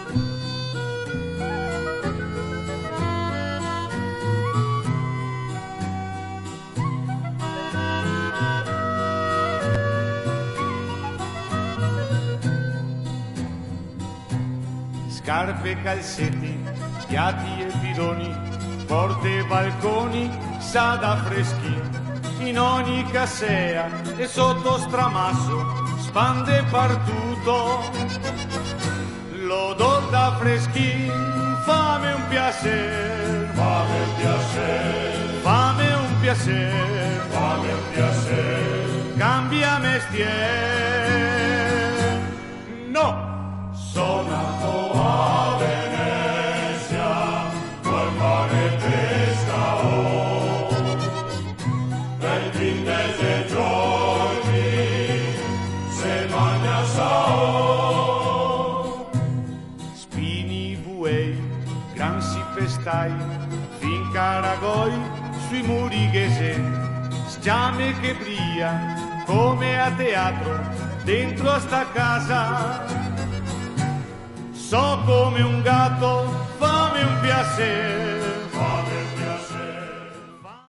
Scarpe e calzetti, piatti e bidoni, porte e balconi, sa da freschi, in ogni casea e sotto stramasso, spande partuto. Lo do da freschin, fame un piacer, fame un piacer, fame un piacer, fame un piacer. Cambia mestiere, no! Sono nato a Venezia, col mare pesca per 15 giorni se mangia sao. Spini, buei, gransi pestai, fin caragoi sui muri ghese, sciame che brilla come a teatro dentro a sta casa. So come un gatto, fammi un piacere.